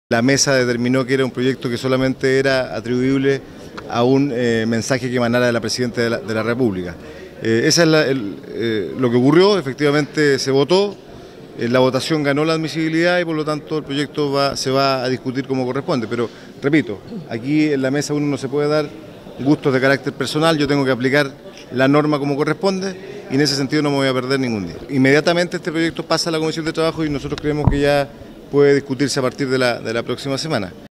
La mesa determinó que era un proyecto que solamente era atribuible a un mensaje que emanara de la Presidenta de la República. Eso es lo que ocurrió, efectivamente se votó, la votación ganó la admisibilidad y por lo tanto el proyecto se va a discutir como corresponde. Pero repito, aquí en la mesa uno no se puede dar gustos de carácter personal, yo tengo que aplicar la norma como corresponde y en ese sentido no me voy a perder ningún día. Inmediatamente este proyecto pasa a la Comisión de Trabajo y nosotros creemos que ya puede discutirse a partir de la próxima semana.